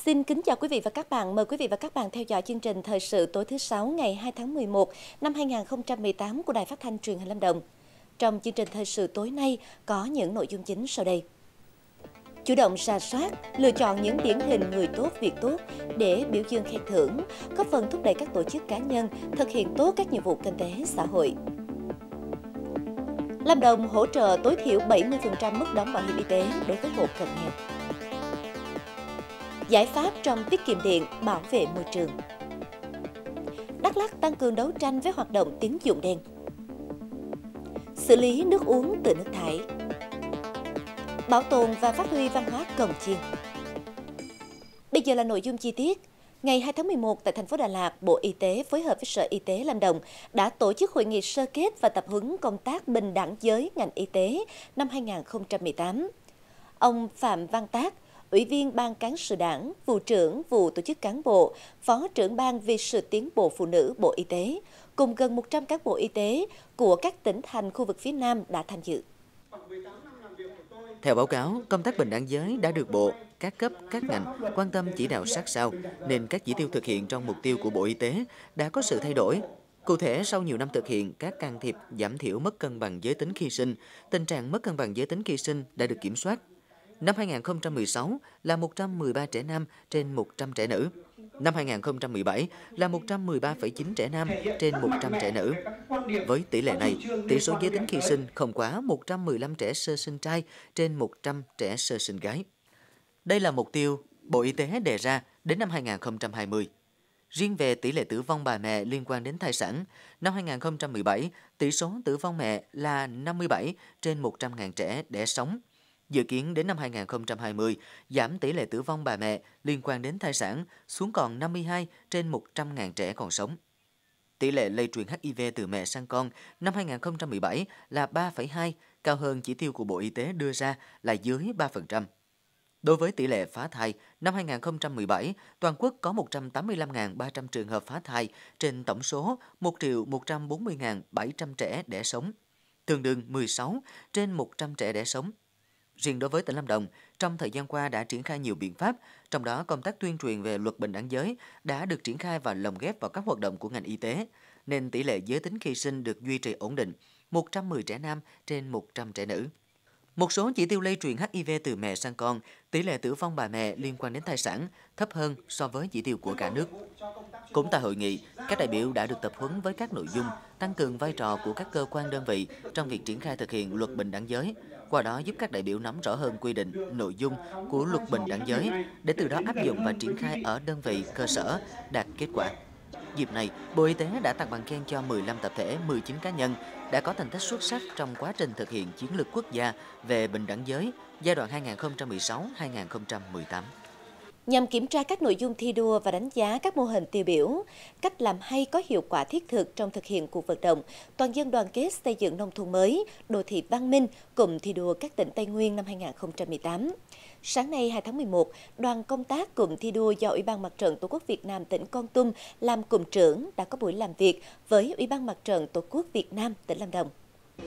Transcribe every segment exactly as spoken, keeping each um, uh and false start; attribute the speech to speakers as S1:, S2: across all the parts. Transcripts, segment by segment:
S1: Xin kính chào quý vị và các bạn. Mời quý vị và các bạn theo dõi chương trình Thời sự tối thứ Sáu ngày hai tháng mười một năm hai nghìn không trăm mười tám của Đài Phát thanh Truyền hình Lâm Đồng. Trong chương trình Thời sự tối nay có những nội dung chính sau đây. Chủ động rà soát, lựa chọn những điển hình người tốt, việc tốt để biểu dương khen thưởng, góp phần thúc đẩy các tổ chức cá nhân thực hiện tốt các nhiệm vụ kinh tế xã hội. Lâm Đồng hỗ trợ tối thiểu bảy mươi phần trăm mức đóng bảo hiểm y tế đối với hộ cận nghèo. Giải pháp trong tiết kiệm điện, bảo vệ môi trường. Đắk Lắk tăng cường đấu tranh với hoạt động tín dụng đen. Xử lý nước uống từ nước thải. Bảo tồn và phát huy văn hóa Cồng Chiêng. Bây giờ là nội dung chi tiết. Ngày hai tháng mười một tại thành phố Đà Lạt, Bộ Y tế phối hợp với Sở Y tế Lâm Đồng đã tổ chức hội nghị sơ kết và tập huấn công tác bình đẳng giới ngành y tế năm hai nghìn không trăm mười tám. Ông Phạm Văn Tác, Ủy viên Ban Cán sự Đảng, Vụ trưởng Vụ Tổ chức Cán bộ, Phó trưởng Ban vì sự tiến bộ phụ nữ Bộ Y tế, cùng gần một trăm cán bộ y tế của các tỉnh thành khu vực phía Nam đã tham dự.
S2: Theo báo cáo, công tác bình đẳng giới đã được Bộ, các cấp, các ngành quan tâm chỉ đạo sát sao, nên các chỉ tiêu thực hiện trong mục tiêu của Bộ Y tế đã có sự thay đổi. Cụ thể, sau nhiều năm thực hiện các can thiệp giảm thiểu mất cân bằng giới tính khi sinh, tình trạng mất cân bằng giới tính khi sinh đã được kiểm soát. Năm hai nghìn không trăm mười sáu là một trăm mười ba trẻ nam trên một trăm trẻ nữ. Năm hai nghìn không trăm mười bảy là một trăm mười ba phẩy chín trẻ nam trên một trăm trẻ nữ. Với tỷ lệ này, tỷ số giới tính khi sinh không quá một trăm mười lăm trẻ sơ sinh trai trên một trăm trẻ sơ sinh gái. Đây là mục tiêu Bộ Y tế đề ra đến năm hai nghìn không trăm hai mươi. Riêng về tỷ lệ tử vong bà mẹ liên quan đến thai sản, năm hai nghìn không trăm mười bảy, tỷ số tử vong mẹ là năm mươi bảy trên một trăm nghìn trẻ đẻ sống. Dự kiến đến năm hai nghìn không trăm hai mươi, giảm tỷ lệ tử vong bà mẹ liên quan đến thai sản xuống còn năm mươi hai trên một trăm nghìn trẻ còn sống. Tỷ lệ lây truyền H I V từ mẹ sang con năm hai nghìn không trăm mười bảy là ba phẩy hai, cao hơn chỉ tiêu của Bộ Y tế đưa ra là dưới ba phần trăm. Đối với tỷ lệ phá thai, năm hai nghìn không trăm mười bảy, toàn quốc có một trăm tám mươi lăm nghìn ba trăm trường hợp phá thai trên tổng số một triệu một trăm bốn mươi nghìn bảy trăm trẻ đẻ sống, tương đương mười sáu trên một trăm trẻ đẻ sống. Riêng đối với tỉnh Lâm Đồng, trong thời gian qua đã triển khai nhiều biện pháp, trong đó công tác tuyên truyền về luật bình đẳng giới đã được triển khai và lồng ghép vào các hoạt động của ngành y tế, nên tỷ lệ giới tính khi sinh được duy trì ổn định, một trăm mười trẻ nam trên một trăm trẻ nữ. Một số chỉ tiêu lây truyền H I V từ mẹ sang con, tỷ lệ tử vong bà mẹ liên quan đến thai sản thấp hơn so với chỉ tiêu của cả nước. Cũng tại hội nghị, các đại biểu đã được tập huấn với các nội dung tăng cường vai trò của các cơ quan đơn vị trong việc triển khai thực hiện luật bình đẳng giới, qua đó giúp các đại biểu nắm rõ hơn quy định, nội dung của luật bình đẳng giới để từ đó áp dụng và triển khai ở đơn vị cơ sở đạt kết quả. Dịp này, Bộ Y tế đã tặng bằng khen cho mười lăm tập thể, mười chín cá nhân đã có thành tích xuất sắc trong quá trình thực hiện chiến lược quốc gia về bình đẳng giới giai đoạn hai nghìn không trăm mười sáu đến hai nghìn không trăm mười tám.
S1: Nhằm kiểm tra các nội dung thi đua và đánh giá các mô hình tiêu biểu, cách làm hay có hiệu quả thiết thực trong thực hiện cuộc vận động toàn dân đoàn kết xây dựng nông thôn mới, đô thị văn minh, cụm thi đua các tỉnh Tây Nguyên năm hai nghìn không trăm mười tám. Sáng nay hai tháng mười một, đoàn công tác cụm thi đua do Ủy ban Mặt trận Tổ quốc Việt Nam tỉnh Kon Tum làm cụm trưởng đã có buổi làm việc với Ủy ban Mặt trận Tổ quốc Việt Nam tỉnh Lâm Đồng.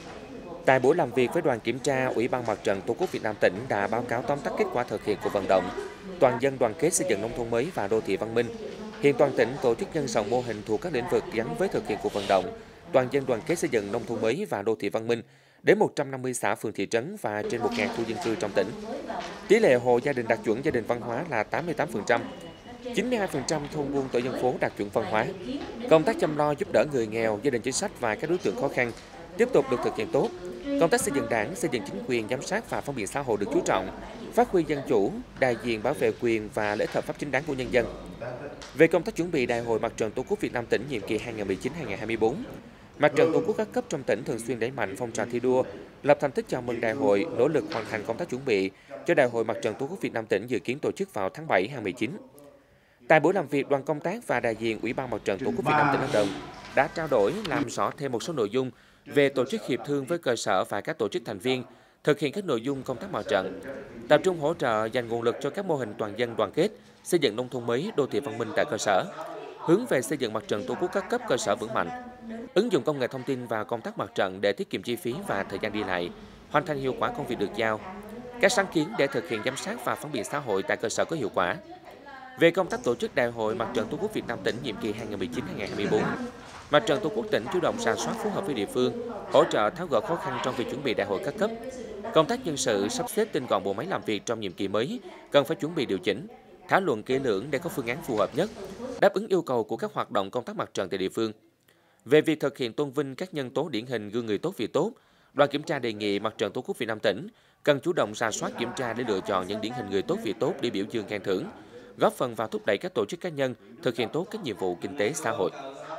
S3: Tại buổi làm việc với đoàn kiểm tra, Ủy ban Mặt trận Tổ quốc Việt Nam tỉnh đã báo cáo tóm tắt kết quả thực hiện cuộc vận động toàn dân đoàn kết xây dựng nông thôn mới và đô thị văn minh. Hiện toàn tỉnh tổ chức nhân rộng mô hình thuộc các lĩnh vực gắn với thực hiện cuộc vận động toàn dân đoàn kết xây dựng nông thôn mới và đô thị văn minh đến một trăm năm mươi xã phường thị trấn và trên một nghìn khu dân cư trong tỉnh. Tỷ lệ hộ gia đình đạt chuẩn gia đình văn hóa là tám mươi tám phần trăm. chín mươi hai phần trăm thôn buôn tổ dân phố đạt chuẩn văn hóa. Công tác chăm lo giúp đỡ người nghèo, gia đình chính sách và các đối tượng khó khăn tiếp tục được thực hiện tốt. Công tác xây dựng đảng, xây dựng chính quyền, giám sát và phản biện xã hội được chú trọng, phát huy dân chủ, đại diện bảo vệ quyền và lợi ích hợp pháp chính đáng của nhân dân. Về công tác chuẩn bị Đại hội Mặt trận Tổ quốc Việt Nam tỉnh nhiệm kỳ hai nghìn không trăm mười chín đến hai nghìn không trăm hai mươi tư, Mặt trận Tổ quốc các cấp trong tỉnh thường xuyên đẩy mạnh phong trào thi đua, lập thành tích chào mừng đại hội, nỗ lực hoàn thành công tác chuẩn bị cho Đại hội Mặt trận Tổ quốc Việt Nam tỉnh dự kiến tổ chức vào tháng bảy năm hai nghìn không trăm mười chín. Tại buổi làm việc, đoàn công tác và đại diện Ủy ban Mặt trận Tổ quốc Việt Nam tỉnh Lâm Đồng đã trao đổi làm rõ thêm một số nội dung về tổ chức hiệp thương với cơ sở và các tổ chức thành viên, thực hiện các nội dung công tác mặt trận, tập trung hỗ trợ dành nguồn lực cho các mô hình toàn dân đoàn kết, xây dựng nông thôn mới, đô thị văn minh tại cơ sở, hướng về xây dựng mặt trận Tổ quốc các cấp cơ sở vững mạnh, ứng dụng công nghệ thông tin vào công tác mặt trận để tiết kiệm chi phí và thời gian đi lại, hoàn thành hiệu quả công việc được giao, các sáng kiến để thực hiện giám sát và phản biện xã hội tại cơ sở có hiệu quả. Về công tác tổ chức Đại hội Mặt trận Tổ quốc Việt Nam tỉnh nhiệm kỳ hai nghìn không trăm mười chín đến hai nghìn không trăm hai mươi tư, Mặt trận Tổ quốc tỉnh chủ động rà soát phối hợp với địa phương, hỗ trợ tháo gỡ khó khăn trong việc chuẩn bị đại hội các cấp. Công tác nhân sự sắp xếp tinh gọn bộ máy làm việc trong nhiệm kỳ mới cần phải chuẩn bị điều chỉnh, thảo luận kỹ lưỡng để có phương án phù hợp nhất, đáp ứng yêu cầu của các hoạt động công tác mặt trận tại địa phương. Về việc thực hiện tôn vinh các nhân tố điển hình gương người tốt việc tốt, đoàn kiểm tra đề nghị Mặt trận Tổ quốc Việt Nam tỉnh cần chủ động rà soát kiểm tra để lựa chọn những điển hình người tốt việc tốt để biểu dương khen thưởng, góp phần vào thúc đẩy các tổ chức cá nhân thực hiện tốt các nhiệm vụ kinh tế xã hội.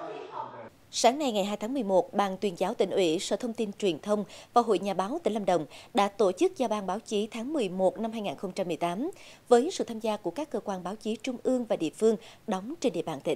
S1: Sáng nay ngày hai tháng mười một, Ban Tuyên giáo Tỉnh ủy, Sở Thông tin Truyền thông và Hội Nhà báo tỉnh Lâm Đồng đã tổ chức giao ban báo chí tháng mười một năm hai nghìn không trăm mười tám với sự tham gia của các cơ quan báo chí trung ương và địa phương đóng trên địa bàn tỉnh.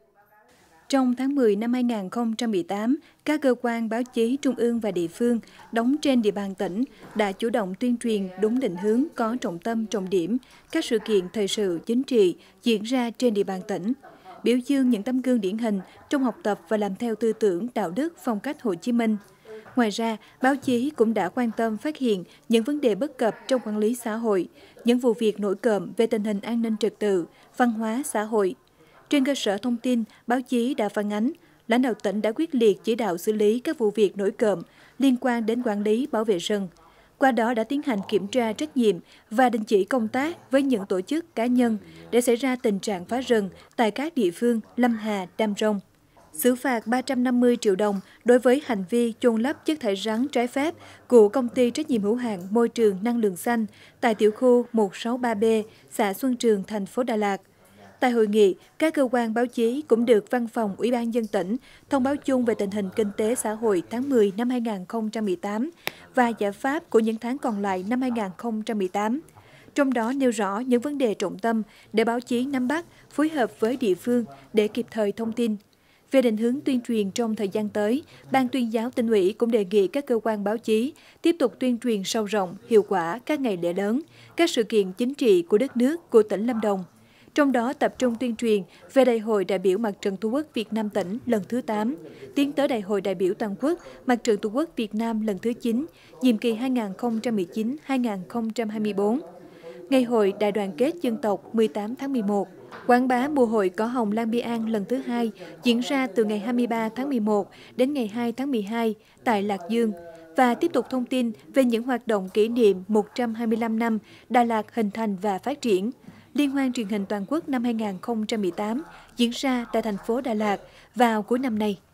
S4: Trong tháng mười năm hai nghìn không trăm mười tám, các cơ quan báo chí trung ương và địa phương đóng trên địa bàn tỉnh đã chủ động tuyên truyền đúng định hướng, có trọng tâm, trọng điểm các sự kiện thời sự chính trị diễn ra trên địa bàn tỉnh, biểu dương những tấm gương điển hình trong học tập và làm theo tư tưởng, đạo đức, phong cách Hồ Chí Minh. Ngoài ra, báo chí cũng đã quan tâm phát hiện những vấn đề bất cập trong quản lý xã hội, những vụ việc nổi cộm về tình hình an ninh trật tự, văn hóa xã hội. Trên cơ sở thông tin, báo chí đã phản ánh, lãnh đạo tỉnh đã quyết liệt chỉ đạo xử lý các vụ việc nổi cộm liên quan đến quản lý bảo vệ rừng. Qua đó đã tiến hành kiểm tra trách nhiệm và đình chỉ công tác với những tổ chức cá nhân để xảy ra tình trạng phá rừng tại các địa phương Lâm Hà, Đam Rông. Xử phạt ba trăm năm mươi triệu đồng đối với hành vi chôn lấp chất thải rắn trái phép của Công ty trách nhiệm hữu hạn Môi trường Năng lượng xanh tại tiểu khu một sáu ba B, xã Xuân Trường, thành phố Đà Lạt. Tại hội nghị, các cơ quan báo chí cũng được Văn phòng Ủy ban nhân dân tỉnh thông báo chung về tình hình kinh tế xã hội tháng mười năm hai nghìn không trăm mười tám và giải pháp của những tháng còn lại năm hai nghìn không trăm mười tám. Trong đó nêu rõ những vấn đề trọng tâm để báo chí nắm bắt, phối hợp với địa phương để kịp thời thông tin. Về định hướng tuyên truyền trong thời gian tới, Ban Tuyên giáo Tỉnh ủy cũng đề nghị các cơ quan báo chí tiếp tục tuyên truyền sâu rộng, hiệu quả các ngày lễ lớn, các sự kiện chính trị của đất nước, của tỉnh Lâm Đồng. Trong đó tập trung tuyên truyền về Đại hội đại biểu Mặt trận Tổ quốc Việt Nam tỉnh lần thứ tám, tiến tới Đại hội đại biểu toàn quốc Mặt trận Tổ quốc Việt Nam lần thứ chín, nhiệm kỳ hai nghìn không trăm mười chín đến hai nghìn không trăm hai mươi tư. Ngày hội Đại đoàn kết dân tộc mười tám tháng mười một, quảng bá mùa hội Cỏ Hồng Lan Bi An lần thứ hai diễn ra từ ngày hai mươi ba tháng mười một đến ngày hai tháng mười hai tại Lạc Dương và tiếp tục thông tin về những hoạt động kỷ niệm một trăm hai mươi lăm năm Đà Lạt hình thành và phát triển. Liên hoan truyền hình toàn quốc năm hai nghìn không trăm mười tám diễn ra tại thành phố Đà Lạt vào cuối năm nay.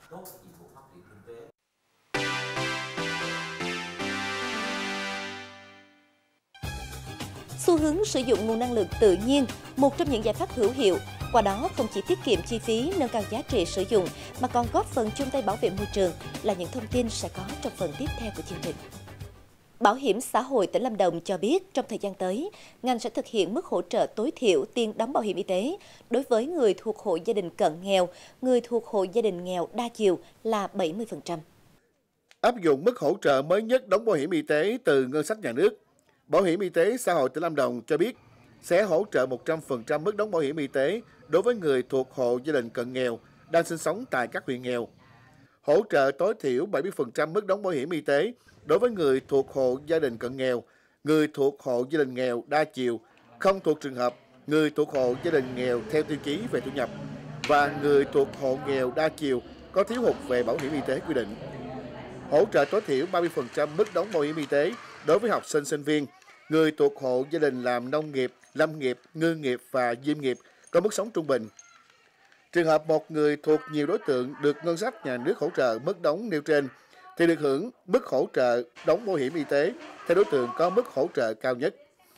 S1: Xu hướng sử dụng nguồn năng lượng tự nhiên, một trong những giải pháp hữu hiệu, qua đó không chỉ tiết kiệm chi phí, nâng cao giá trị sử dụng, mà còn góp phần chung tay bảo vệ môi trường là những thông tin sẽ có trong phần tiếp theo của chương trình. Bảo hiểm xã hội tỉnh Lâm Đồng cho biết trong thời gian tới, ngành sẽ thực hiện mức hỗ trợ tối thiểu tiền đóng bảo hiểm y tế đối với người thuộc hộ gia đình cận nghèo, người thuộc hộ gia đình nghèo đa chiều là bảy mươi phần trăm.
S5: Áp dụng mức hỗ trợ mới nhất đóng bảo hiểm y tế từ ngân sách nhà nước, Bảo hiểm y tế xã hội tỉnh Lâm Đồng cho biết sẽ hỗ trợ một trăm phần trăm mức đóng bảo hiểm y tế đối với người thuộc hộ gia đình cận nghèo đang sinh sống tại các huyện nghèo. Hỗ trợ tối thiểu bảy mươi phần trăm mức đóng bảo hiểm y tế đối với người thuộc hộ gia đình cận nghèo, người thuộc hộ gia đình nghèo đa chiều, không thuộc trường hợp người thuộc hộ gia đình nghèo theo tiêu chí về thu nhập và người thuộc hộ nghèo đa chiều có thiếu hụt về bảo hiểm y tế quy định. Hỗ trợ tối thiểu ba mươi phần trăm mức đóng bảo hiểm y tế đối với học sinh sinh viên, người thuộc hộ gia đình làm nông nghiệp, lâm nghiệp, ngư nghiệp và diêm nghiệp có mức sống trung bình. Trường hợp một người thuộc nhiều đối tượng được ngân sách nhà nước hỗ trợ mức đóng nêu trên thì được hưởng mức hỗ trợ đóng bảo hiểm y tế theo đối tượng có mức hỗ trợ cao nhất.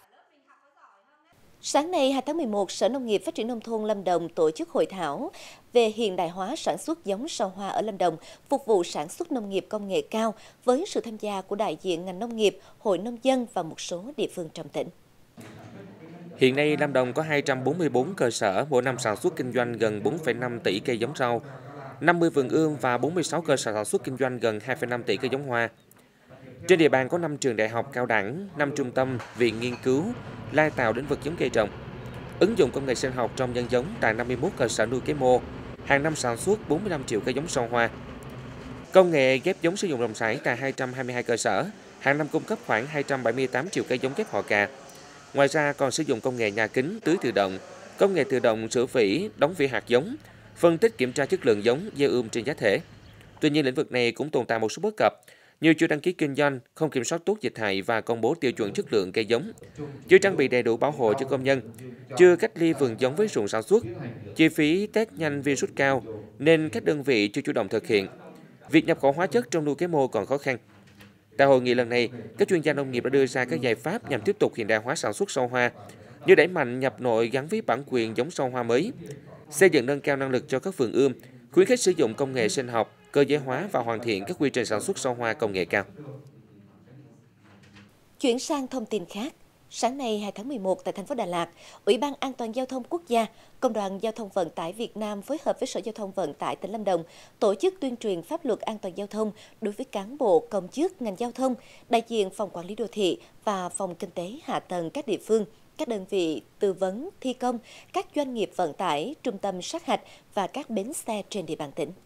S1: Sáng nay hai tháng mười một, Sở Nông nghiệp Phát triển Nông thôn Lâm Đồng tổ chức hội thảo về hiện đại hóa sản xuất giống sao hoa ở Lâm Đồng, phục vụ sản xuất nông nghiệp công nghệ cao với sự tham gia của đại diện ngành nông nghiệp, hội nông dân và một số địa phương trong tỉnh.
S3: Hiện nay, Lâm Đồng có hai trăm bốn mươi tư cơ sở, mỗi năm sản xuất kinh doanh gần bốn phẩy năm tỷ cây giống rau, năm mươi vườn ươm và bốn mươi sáu cơ sở sản xuất kinh doanh gần hai phẩy năm tỷ cây giống hoa. Trên địa bàn có năm trường đại học cao đẳng, năm trung tâm, viện nghiên cứu, lai tạo lĩnh vực giống cây trồng. Ứng dụng công nghệ sinh học trong nhân giống tại năm mươi mốt cơ sở nuôi cấy mô, hàng năm sản xuất bốn mươi lăm triệu cây giống sao hoa. Công nghệ ghép giống sử dụng rộng rãi tại hai trăm hai mươi hai cơ sở, hàng năm cung cấp khoảng hai trăm bảy mươi tám triệu cây giống ghép họ cà. Ngoài ra còn sử dụng công nghệ nhà kính tưới tự động, công nghệ tự động sửa vỉ, đóng vỉ hạt giống, phân tích kiểm tra chất lượng giống, gieo ươm trên giá thể. Tuy nhiên, lĩnh vực này cũng tồn tại một số bất cập, như chưa đăng ký kinh doanh, không kiểm soát tốt dịch hại và công bố tiêu chuẩn chất lượng cây giống, chưa trang bị đầy đủ bảo hộ cho công nhân, chưa cách ly vườn giống với ruộng sản xuất, chi phí test nhanh virus cao nên các đơn vị chưa chủ động thực hiện. Việc nhập khẩu hóa chất trong nuôi cây mô còn khó khăn. Tại hội nghị lần này, các chuyên gia nông nghiệp đã đưa ra các giải pháp nhằm tiếp tục hiện đại hóa sản xuất sâu hoa, như đẩy mạnh nhập nội gắn với bản quyền giống sâu hoa mới, xây dựng nâng cao năng lực cho các vườn ươm, khuyến khích sử dụng công nghệ sinh học, cơ giới hóa và hoàn thiện các quy trình sản xuất sâu hoa công nghệ cao.
S1: Chuyển sang thông tin khác, sáng nay hai tháng mười một tại thành phố Đà Lạt, Ủy ban An toàn giao thông quốc gia, Công đoàn Giao thông Vận tải Việt Nam phối hợp với Sở Giao thông Vận tải tỉnh Lâm Đồng tổ chức tuyên truyền pháp luật an toàn giao thông đối với cán bộ, công chức ngành giao thông, đại diện phòng quản lý đô thị và phòng kinh tế hạ tầng các địa phương, các đơn vị tư vấn, thi công, các doanh nghiệp vận tải, trung tâm sát hạch và các bến xe trên địa bàn tỉnh.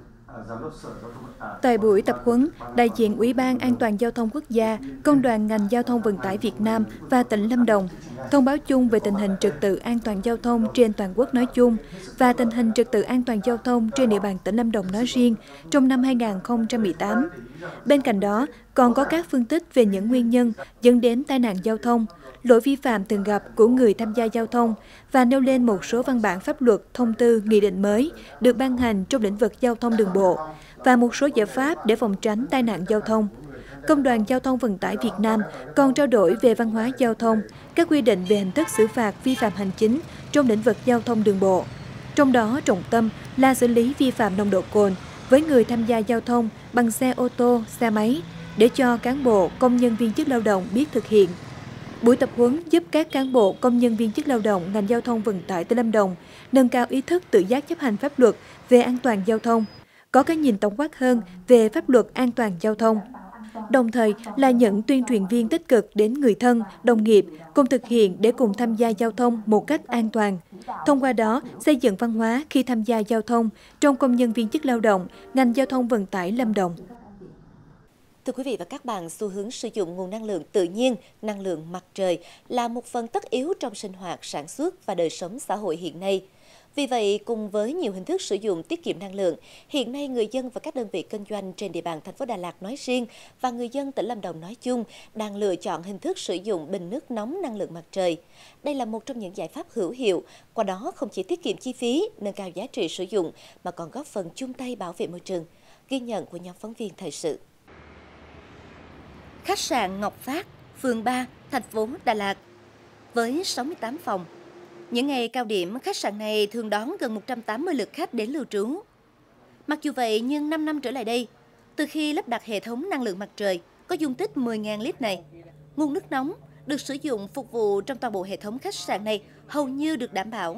S4: Tại buổi tập huấn, đại diện Ủy ban An toàn giao thông quốc gia, Công đoàn ngành giao thông vận tải Việt Nam và tỉnh Lâm Đồng thông báo chung về tình hình trật tự an toàn giao thông trên toàn quốc nói chung và tình hình trật tự an toàn giao thông trên địa bàn tỉnh Lâm Đồng nói riêng trong năm hai nghìn không trăm mười tám. Bên cạnh đó, còn có các phân tích về những nguyên nhân dẫn đến tai nạn giao thông, lỗi vi phạm thường gặp của người tham gia giao thông và nêu lên một số văn bản pháp luật, thông tư, nghị định mới được ban hành trong lĩnh vực giao thông đường bộ và một số giải pháp để phòng tránh tai nạn giao thông. Công đoàn Giao thông Vận tải Việt Nam còn trao đổi về văn hóa giao thông, các quy định về hình thức xử phạt vi phạm hành chính trong lĩnh vực giao thông đường bộ. Trong đó, trọng tâm là xử lý vi phạm nồng độ cồn với người tham gia giao thông bằng xe ô tô, xe máy, để cho cán bộ, công nhân viên chức lao động biết thực hiện. Buổi tập huấn giúp các cán bộ, công nhân viên chức lao động ngành giao thông vận tải tỉnh Lâm Đồng nâng cao ý thức tự giác chấp hành pháp luật về an toàn giao thông, có cái nhìn tổng quát hơn về pháp luật an toàn giao thông. Đồng thời là những tuyên truyền viên tích cực đến người thân, đồng nghiệp cùng thực hiện để cùng tham gia giao thông một cách an toàn. Thông qua đó, xây dựng văn hóa khi tham gia giao thông trong công nhân viên chức lao động ngành giao thông vận tải Lâm Đồng.
S1: Thưa quý vị và các bạn, xu hướng sử dụng nguồn năng lượng tự nhiên, năng lượng mặt trời là một phần tất yếu trong sinh hoạt, sản xuất và đời sống xã hội hiện nay. Vì vậy, cùng với nhiều hình thức sử dụng tiết kiệm năng lượng, hiện nay người dân và các đơn vị kinh doanh trên địa bàn thành phố Đà Lạt nói riêng và người dân tỉnh Lâm Đồng nói chung đang lựa chọn hình thức sử dụng bình nước nóng năng lượng mặt trời. Đây là một trong những giải pháp hữu hiệu, qua đó không chỉ tiết kiệm chi phí, nâng cao giá trị sử dụng mà còn góp phần chung tay bảo vệ môi trường. Ghi nhận của nhóm phóng viên thời sự. Khách sạn Ngọc Phát, phường ba, thành phố Đà Lạt, với sáu mươi tám phòng. Những ngày cao điểm, khách sạn này thường đón gần một trăm tám mươi lượt khách đến lưu trú. Mặc dù vậy, nhưng năm năm trở lại đây, từ khi lắp đặt hệ thống năng lượng mặt trời có dung tích mười nghìn lít này, nguồn nước nóng được sử dụng phục vụ trong toàn bộ hệ thống khách sạn này hầu như được đảm bảo.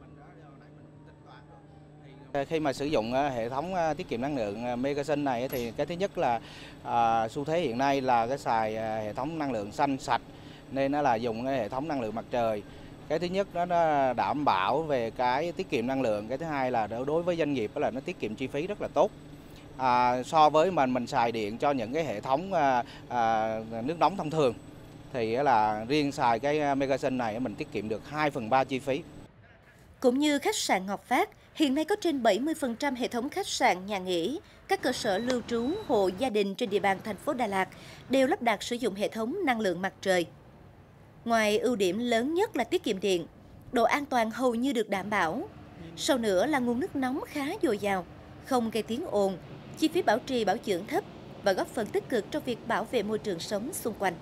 S6: Khi mà sử dụng hệ thống tiết kiệm năng lượng Megasun này thì cái thứ nhất là à, xu thế hiện nay là cái xài hệ thống năng lượng xanh sạch, nên nó là dùng cái hệ thống năng lượng mặt trời. Cái thứ nhất nó đảm bảo về cái tiết kiệm năng lượng, cái thứ hai là đối với doanh nghiệp là nó tiết kiệm chi phí rất là tốt. À, so với mình mình xài điện cho những cái hệ thống à, à, nước nóng thông thường thì là riêng xài cái Megasun này mình tiết kiệm được hai phần ba chi phí.
S1: Cũng như khách sạn Ngọc Phát, hiện nay có trên bảy mươi phần trăm hệ thống khách sạn, nhà nghỉ, các cơ sở lưu trú, hộ gia đình trên địa bàn thành phố Đà Lạt đều lắp đặt sử dụng hệ thống năng lượng mặt trời. Ngoài ưu điểm lớn nhất là tiết kiệm điện, độ an toàn hầu như được đảm bảo. Sau nữa là nguồn nước nóng khá dồi dào, không gây tiếng ồn, chi phí bảo trì bảo dưỡng thấp và góp phần tích cực trong việc bảo vệ môi trường sống xung quanh.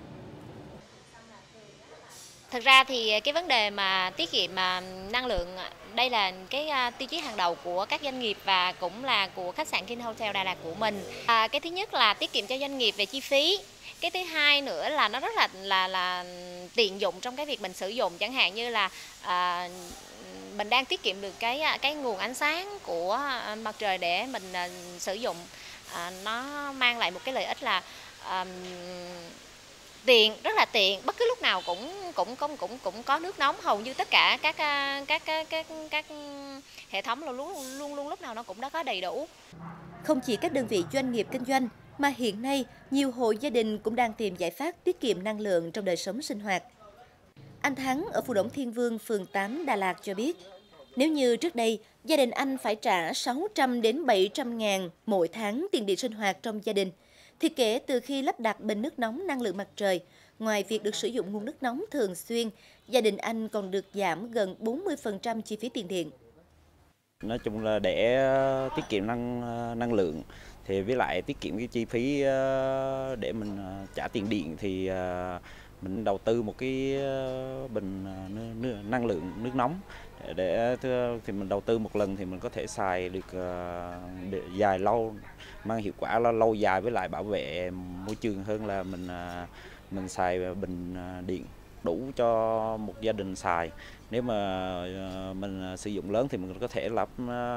S7: Thực ra thì cái vấn đề mà tiết kiệm mà năng lượng, đây là cái tiêu chí hàng đầu của các doanh nghiệp và cũng là của khách sạn King Hotel Đà Lạt của mình. À, cái thứ nhất là tiết kiệm cho doanh nghiệp về chi phí. Cái thứ hai nữa là nó rất là là là tiện dụng trong cái việc mình sử dụng, chẳng hạn như là à, mình đang tiết kiệm được cái cái nguồn ánh sáng của mặt trời để mình à, sử dụng. À, nó mang lại một cái lợi ích là à, tiện, rất là tiện, bất cứ lúc nào cũng cũng cũng cũng cũng có nước nóng, hầu như tất cả các các các các các hệ thống luôn luôn luôn luôn lúc nào nó cũng đã có đầy đủ.
S1: Không chỉ các đơn vị doanh nghiệp kinh doanh mà hiện nay nhiều hộ gia đình cũng đang tìm giải pháp tiết kiệm năng lượng trong đời sống sinh hoạt. Anh Thắng ở Phù Đổng Thiên Vương, phường tám, Đà Lạt cho biết, nếu như trước đây, gia đình anh phải trả sáu trăm đến bảy trăm ngàn mỗi tháng tiền điện sinh hoạt trong gia đình, thì kể từ khi lắp đặt bình nước nóng năng lượng mặt trời, ngoài việc được sử dụng nguồn nước nóng thường xuyên, gia đình anh còn được giảm gần bốn mươi phần trăm chi phí tiền điện.
S8: Nói chung là để tiết kiệm năng năng lượng thì với lại tiết kiệm cái chi phí để mình trả tiền điện thì mình đầu tư một cái bình năng lượng nước nóng để thì mình đầu tư một lần thì mình có thể xài được để dài lâu, mang hiệu quả là lâu dài với lại bảo vệ môi trường hơn là mình mình xài bình điện đủ cho một gia đình xài. Nếu mà mình sử dụng lớn thì mình có thể lắp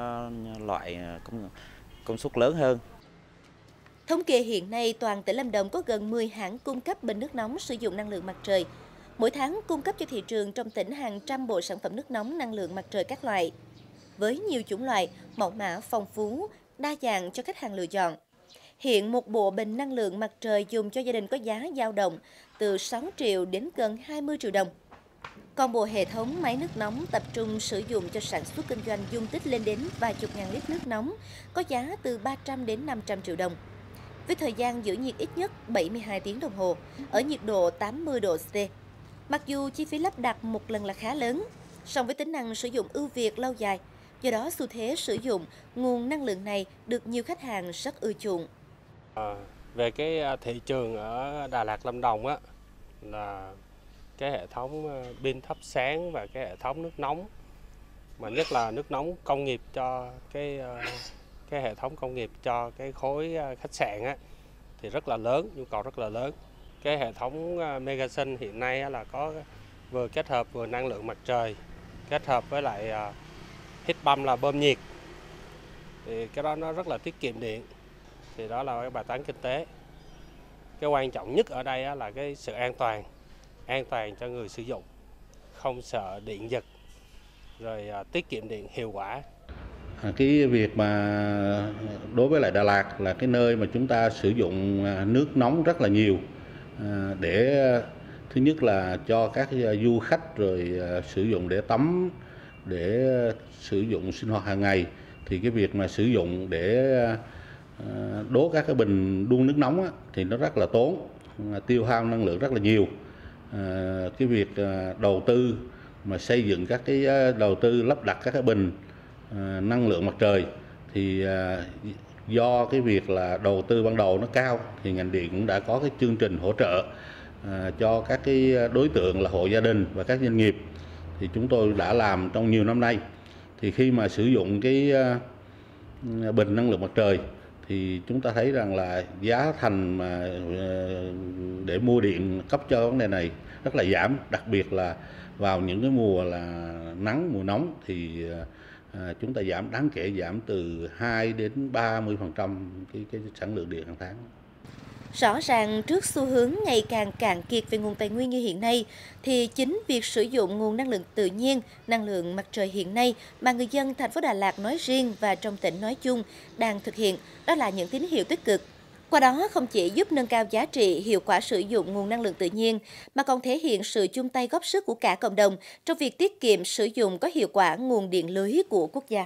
S8: loại công, công suất lớn hơn.
S1: Thống kê hiện nay, toàn tỉnh Lâm Đồng có gần mười hãng cung cấp bình nước nóng sử dụng năng lượng mặt trời. Mỗi tháng cung cấp cho thị trường trong tỉnh hàng trăm bộ sản phẩm nước nóng năng lượng mặt trời các loại. Với nhiều chủng loại, mẫu mã phong phú, đa dạng cho khách hàng lựa chọn. Hiện một bộ bình năng lượng mặt trời dùng cho gia đình có giá dao động từ sáu triệu đến gần hai mươi triệu đồng. Còn bộ hệ thống máy nước nóng tập trung sử dụng cho sản xuất kinh doanh dung tích lên đến vài chục ngàn lít nước nóng, có giá từ ba trăm đến năm trăm triệu đồng. Với thời gian giữ nhiệt ít nhất bảy mươi hai tiếng đồng hồ, ở nhiệt độ tám mươi độ C. Mặc dù chi phí lắp đặt một lần là khá lớn, song với tính năng sử dụng ưu việt lâu dài, do đó xu thế sử dụng nguồn năng lượng này được nhiều khách hàng rất ưa chuộng.
S9: À, về cái thị trường ở Đà Lạt, Lâm Đồng á, là cái hệ thống pin thắp sáng và cái hệ thống nước nóng, mà nhất là nước nóng công nghiệp cho cái cái hệ thống công nghiệp cho cái khối khách sạn á, thì rất là lớn, nhu cầu rất là lớn. Cái hệ thống Megasun hiện nay là có vừa kết hợp vừa năng lượng mặt trời, kết hợp với lại heat pump là bơm nhiệt, thì cái đó nó rất là tiết kiệm điện, thì đó là cái bài toán kinh tế. Cái quan trọng nhất ở đây là cái sự an toàn, an toàn cho người sử dụng, không sợ điện giật, rồi tiết kiệm điện hiệu quả.
S10: Cái việc mà đối với lại Đà Lạt là cái nơi mà chúng ta sử dụng nước nóng rất là nhiều, để thứ nhất là cho các du khách rồi sử dụng để tắm, để sử dụng sinh hoạt hàng ngày, thì cái việc mà sử dụng để đốt các cái bình đun nước nóng á, thì nó rất là tốn, tiêu hao năng lượng rất là nhiều. Cái việc đầu tư mà xây dựng các cái đầu tư lắp đặt các cái bình năng lượng mặt trời thì do cái việc là đầu tư ban đầu nó cao, thì ngành điện cũng đã có cái chương trình hỗ trợ cho các cái đối tượng là hộ gia đình và các doanh nghiệp, thì chúng tôi đã làm trong nhiều năm nay. Thì khi mà sử dụng cái bình năng lượng mặt trời thì chúng ta thấy rằng là giá thành mà để mua điện cấp cho vấn đề này rất là giảm, đặc biệt là vào những cái mùa là nắng, mùa nóng thì à, chúng ta giảm đáng kể, giảm từ hai đến ba mươi phần trăm cái, cái sản lượng điện hàng tháng.
S1: Rõ ràng trước xu hướng ngày càng cạn kiệt về nguồn tài nguyên như hiện nay, thì chính việc sử dụng nguồn năng lượng tự nhiên, năng lượng mặt trời hiện nay mà người dân thành phố Đà Lạt nói riêng và trong tỉnh nói chung đang thực hiện, đó là những tín hiệu tích cực. Qua đó không chỉ giúp nâng cao giá trị, hiệu quả sử dụng nguồn năng lượng tự nhiên, mà còn thể hiện sự chung tay góp sức của cả cộng đồng trong việc tiết kiệm sử dụng có hiệu quả nguồn điện lưới của quốc gia.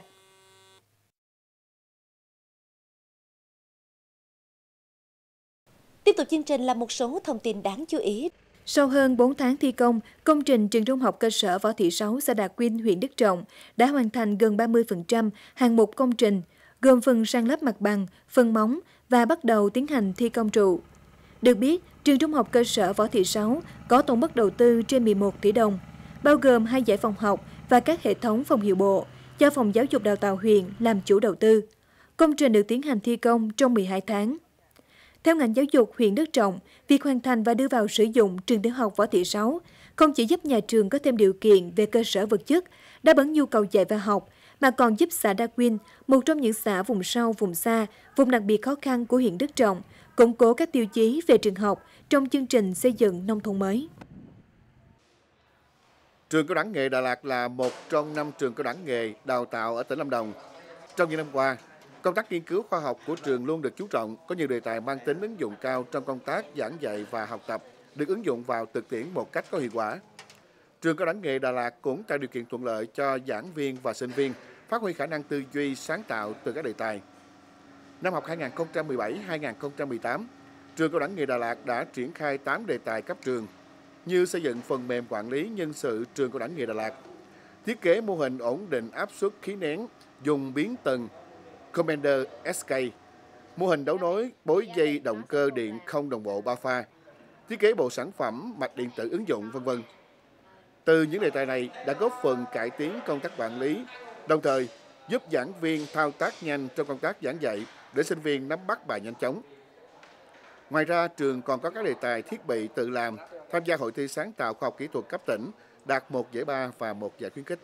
S1: Tiếp tục chương trình là một số thông tin đáng chú ý.
S4: Sau hơn bốn tháng thi công, công trình trường trung học cơ sở Võ Thị Sáu, xã Đà Quynh, huyện Đức Trọng đã hoàn thành gần ba mươi phần trăm hạng mục công trình, gồm phần san lấp mặt bằng, phần móng và bắt đầu tiến hành thi công trụ. Được biết, trường trung học cơ sở Võ Thị Sáu có tổng mức đầu tư trên mười một tỷ đồng, bao gồm hai dãy phòng học và các hệ thống phòng hiệu bộ, do Phòng Giáo dục Đào tạo huyện làm chủ đầu tư. Công trình được tiến hành thi công trong mười hai tháng. Theo ngành giáo dục huyện Đức Trọng, việc hoàn thành và đưa vào sử dụng trường tiểu học Võ Thị Sáu không chỉ giúp nhà trường có thêm điều kiện về cơ sở vật chất, đáp ứng nhu cầu dạy và học, mà còn giúp xã Đa Quynh, một trong những xã vùng sâu, vùng xa, vùng đặc biệt khó khăn của huyện Đức Trọng, củng cố các tiêu chí về trường học trong chương trình xây dựng nông thôn mới.
S5: Trường Cao đẳng nghề Đà Lạt là một trong năm trường cao đẳng nghề đào tạo ở tỉnh Lâm Đồng. Trong những năm qua, công tác nghiên cứu khoa học của trường luôn được chú trọng, có nhiều đề tài mang tính ứng dụng cao trong công tác giảng dạy và học tập, được ứng dụng vào thực tiễn một cách có hiệu quả. Trường Cao đẳng nghề Đà Lạt cũng tạo điều kiện thuận lợi cho giảng viên và sinh viên phát huy khả năng tư duy sáng tạo từ các đề tài. Năm học hai nghìn không trăm mười bảy hai nghìn không trăm mười tám, Trường Cao đẳng nghề Đà Lạt đã triển khai tám đề tài cấp trường, như xây dựng phần mềm quản lý nhân sự Trường Cao đẳng nghề Đà Lạt, thiết kế mô hình ổn định áp suất khí nén dùng biến tần Commander ét ca, mô hình đấu nối bối dây động cơ điện không đồng bộ ba pha, thiết kế bộ sản phẩm mạch điện tử ứng dụng, vân vân. Từ những đề tài này đã góp phần cải tiến công tác quản lý, đồng thời giúp giảng viên thao tác nhanh trong công tác giảng dạy để sinh viên nắm bắt bài nhanh chóng. Ngoài ra, trường còn có các đề tài thiết bị tự làm, tham gia hội thi sáng tạo khoa học kỹ thuật cấp tỉnh, đạt một giải ba và một giải khuyến khích.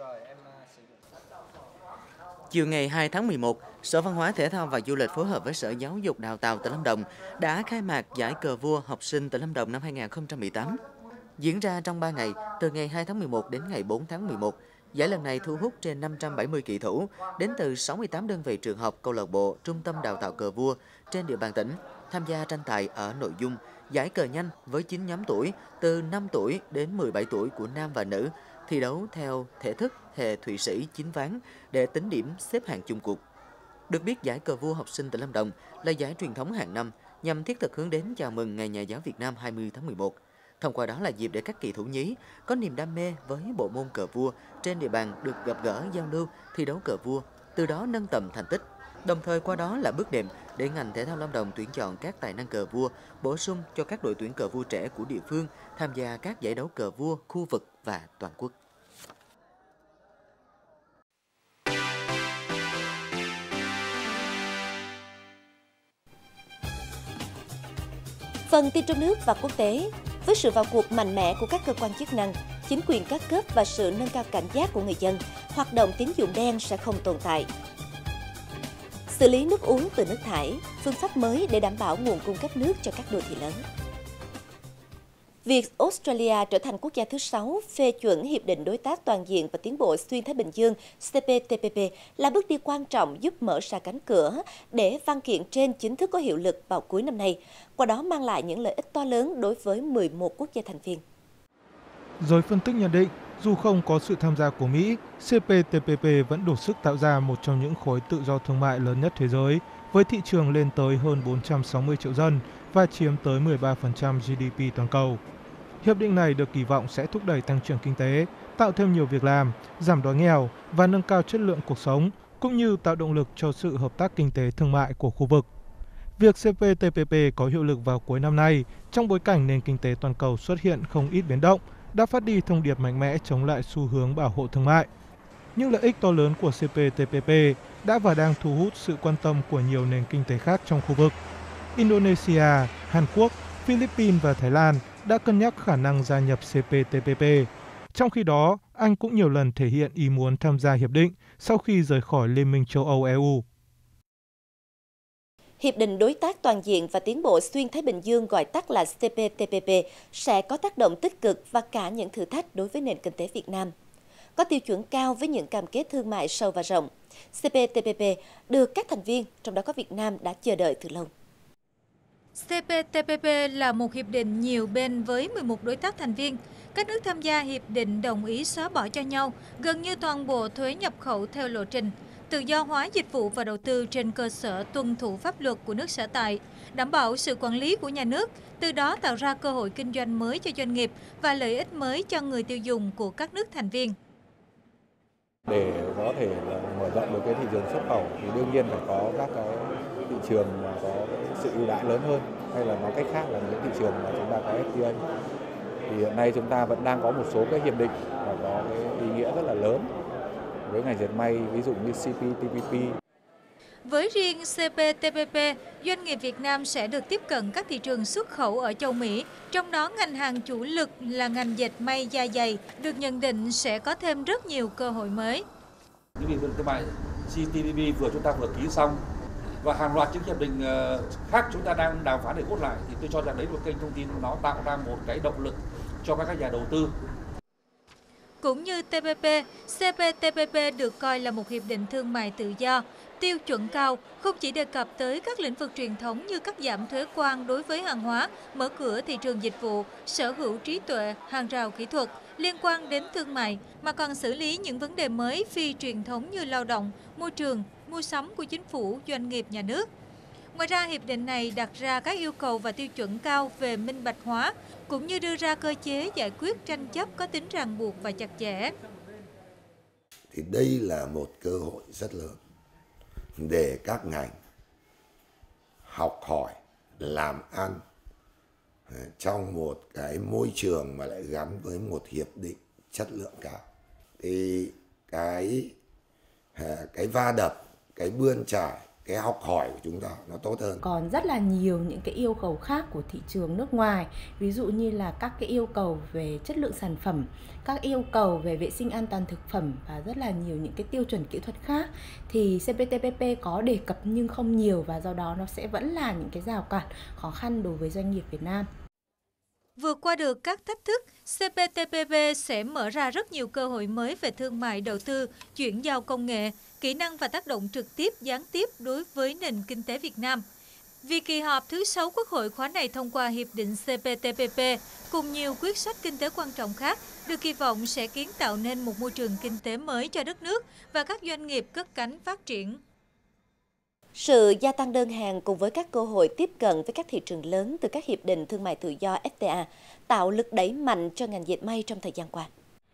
S2: Chiều ngày hai tháng mười một, Sở Văn hóa Thể thao và Du lịch phối hợp với Sở Giáo dục Đào tạo tỉnh Lâm Đồng đã khai mạc giải cờ vua học sinh tỉnh Lâm Đồng năm hai nghìn không trăm mười tám. Diễn ra trong ba ngày, từ ngày hai tháng mười một đến ngày bốn tháng mười một. Giải lần này thu hút trên năm trăm bảy mươi kỳ thủ đến từ sáu mươi tám đơn vị trường học, câu lạc bộ, trung tâm đào tạo cờ vua trên địa bàn tỉnh tham gia tranh tài ở nội dung giải cờ nhanh với chín nhóm tuổi từ năm tuổi đến mười bảy tuổi của nam và nữ, thi đấu theo thể thức hệ Thụy Sĩ chín ván để tính điểm xếp hạng chung cuộc. Được biết, giải cờ vua học sinh tỉnh Lâm Đồng là giải truyền thống hàng năm nhằm thiết thực hướng đến chào mừng Ngày Nhà giáo Việt Nam hai mươi tháng mười một. Thông qua đó là dịp để các kỳ thủ nhí có niềm đam mê với bộ môn cờ vua trên địa bàn được gặp gỡ, giao lưu, thi đấu cờ vua, từ đó nâng tầm thành tích. Đồng thời qua đó là bước đệm để ngành thể thao Lâm Đồng tuyển chọn các tài năng cờ vua, bổ sung cho các đội tuyển cờ vua trẻ của địa phương tham gia các giải đấu cờ vua khu vực và toàn quốc.
S1: Phần tin trong nước và quốc tế, với sự vào cuộc mạnh mẽ của các cơ quan chức năng, chính quyền các cấp và sự nâng cao cảnh giác của người dân, hoạt động tín dụng đen sẽ không tồn tại. Xử lý nước uống từ nước thải, phương pháp mới để đảm bảo nguồn cung cấp nước cho các đô thị lớn. Việc Australia trở thành quốc gia thứ sáu phê chuẩn Hiệp định Đối tác Toàn diện và Tiến bộ Xuyên Thái Bình Dương C P T P P là bước đi quan trọng giúp mở ra cánh cửa để văn kiện trên chính thức có hiệu lực vào cuối năm nay, qua đó mang lại những lợi ích to lớn đối với mười một quốc gia thành viên.
S11: Giới phân tích nhận định, dù không có sự tham gia của Mỹ, C P T P P vẫn đủ sức tạo ra một trong những khối tự do thương mại lớn nhất thế giới, với thị trường lên tới hơn bốn trăm sáu mươi triệu dân và chiếm tới mười ba phần trăm G D P toàn cầu. Hiệp định này được kỳ vọng sẽ thúc đẩy tăng trưởng kinh tế, tạo thêm nhiều việc làm, giảm đói nghèo và nâng cao chất lượng cuộc sống, cũng như tạo động lực cho sự hợp tác kinh tế thương mại của khu vực. Việc C P T P P có hiệu lực vào cuối năm nay, trong bối cảnh nền kinh tế toàn cầu xuất hiện không ít biến động, đã phát đi thông điệp mạnh mẽ chống lại xu hướng bảo hộ thương mại. Những lợi ích to lớn của C P T P P đã và đang thu hút sự quan tâm của nhiều nền kinh tế khác trong khu vực. Indonesia, Hàn Quốc, Philippines và Thái Lan đã cân nhắc khả năng gia nhập C P T P P. Trong khi đó, Anh cũng nhiều lần thể hiện ý muốn tham gia hiệp định sau khi rời khỏi Liên minh châu Âu E U.
S1: Hiệp định Đối tác Toàn diện và Tiến bộ Xuyên Thái Bình Dương, gọi tắt là C P T P P, sẽ có tác động tích cực và cả những thử thách đối với nền kinh tế Việt Nam. Có tiêu chuẩn cao với những cam kết thương mại sâu và rộng, C P T P P được các thành viên, trong đó có Việt Nam, đã chờ đợi từ lâu.
S12: C P T P P là một hiệp định nhiều bên với mười một đối tác thành viên. Các nước tham gia hiệp định đồng ý xóa bỏ cho nhau gần như toàn bộ thuế nhập khẩu theo lộ trình, tự do hóa dịch vụ và đầu tư trên cơ sở tuân thủ pháp luật của nước sở tại, đảm bảo sự quản lý của nhà nước, từ đó tạo ra cơ hội kinh doanh mới cho doanh nghiệp và lợi ích mới cho người tiêu dùng của các nước thành viên.
S13: Để có thể mở rộng được cái thị trường xuất khẩu thì đương nhiên phải có các cái thị trường mà có sự ưu đãi lớn hơn, hay là nói cách khác là những thị trường mà chúng ta có F T A. Thì hiện nay chúng ta vẫn đang có một số cái hiệp định và có cái ý nghĩa rất là lớn với ngành dệt may, ví dụ như C P T P P.
S12: Với riêng C P T P P, doanh nghiệp Việt Nam sẽ được tiếp cận các thị trường xuất khẩu ở châu Mỹ, trong đó ngành hàng chủ lực là ngành dệt may da dày, được nhận định sẽ có thêm rất nhiều cơ hội mới.
S14: Những hiệp định thương mại C P T P P vừa chúng ta vừa ký xong và hàng loạt những hiệp định khác chúng ta đang đàm phán để cốt lại, thì tôi cho rằng đấy là một kênh thông tin nó tạo ra một cái động lực cho các nhà đầu tư.
S12: Cũng như T P P, C P T P P được coi là một hiệp định thương mại tự do, tiêu chuẩn cao, không chỉ đề cập tới các lĩnh vực truyền thống như cắt giảm thuế quan đối với hàng hóa, mở cửa thị trường dịch vụ, sở hữu trí tuệ, hàng rào kỹ thuật liên quan đến thương mại, mà còn xử lý những vấn đề mới phi truyền thống như lao động, môi trường, mua sắm của chính phủ, doanh nghiệp, nhà nước. Ngoài ra, hiệp định này đặt ra các yêu cầu và tiêu chuẩn cao về minh bạch hóa, cũng như đưa ra cơ chế giải quyết tranh chấp có tính ràng buộc và chặt chẽ.
S15: Thì đây là một cơ hội rất lớn để các ngành học hỏi, làm ăn trong một cái môi trường mà lại gắn với một hiệp định chất lượng cao. Thì cái cái va đập, cái bươn chải, cái học hỏi của chúng ta nó tốt hơn.
S16: Còn rất là nhiều những cái yêu cầu khác của thị trường nước ngoài, ví dụ như là các cái yêu cầu về chất lượng sản phẩm, các yêu cầu về vệ sinh an toàn thực phẩm và rất là nhiều những cái tiêu chuẩn kỹ thuật khác thì C P T P P có đề cập nhưng không nhiều, và do đó nó sẽ vẫn là những cái rào cản khó khăn đối với doanh nghiệp Việt Nam.
S12: Vượt qua được các thách thức, C P T P P sẽ mở ra rất nhiều cơ hội mới về thương mại đầu tư, chuyển giao công nghệ, kỹ năng và tác động trực tiếp, gián tiếp đối với nền kinh tế Việt Nam. Vì kỳ họp thứ sáu Quốc hội khóa này thông qua Hiệp định C P T P P cùng nhiều quyết sách kinh tế quan trọng khác, được kỳ vọng sẽ kiến tạo nên một môi trường kinh tế mới cho đất nước và các doanh nghiệp cất cánh phát triển.
S1: Sự gia tăng đơn hàng cùng với các cơ hội tiếp cận với các thị trường lớn từ các hiệp định thương mại tự do F T A tạo lực đẩy mạnh cho ngành dệt may trong thời gian qua.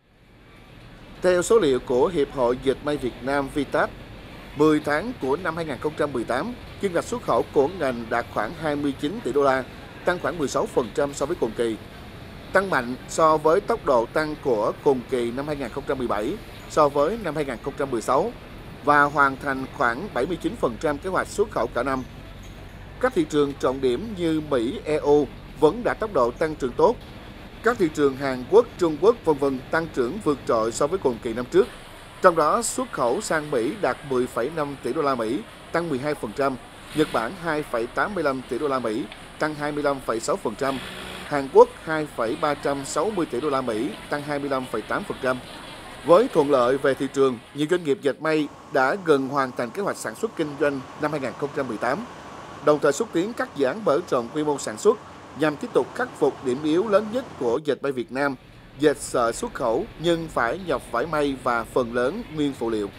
S5: Theo số liệu của Hiệp hội Dệt may Việt Nam Vitat, mười tháng của năm hai nghìn không trăm mười tám, kim ngạch xuất khẩu của ngành đạt khoảng hai mươi chín tỷ đô la, tăng khoảng mười sáu phần trăm so với cùng kỳ. Tăng mạnh so với tốc độ tăng của cùng kỳ năm hai nghìn không trăm mười bảy so với năm hai nghìn không trăm mười sáu và hoàn thành khoảng bảy mươi chín phần trăm kế hoạch xuất khẩu cả năm. Các thị trường trọng điểm như Mỹ, E U vẫn đạt tốc độ tăng trưởng tốt. Các thị trường Hàn Quốc, Trung Quốc vân vân tăng trưởng vượt trội so với cùng kỳ năm trước. Trong đó, xuất khẩu sang Mỹ đạt mười phẩy năm tỷ đô la Mỹ, tăng mười hai phần trăm, Nhật Bản hai phẩy tám mươi lăm tỷ đô la Mỹ, tăng hai mươi lăm phẩy sáu phần trăm, Hàn Quốc hai phẩy ba trăm sáu mươi tỷ đô la Mỹ, tăng hai mươi lăm phẩy tám phần trăm. Với thuận lợi về thị trường, nhiều doanh nghiệp dệt may đã gần hoàn thành kế hoạch sản xuất kinh doanh năm hai nghìn không trăm mười tám, đồng thời xúc tiến cắt giảm mở rộng quy mô sản xuất nhằm tiếp tục khắc phục điểm yếu lớn nhất của dệt may Việt Nam, dệt sợi xuất khẩu nhưng phải nhập vải may và phần lớn nguyên phụ liệu.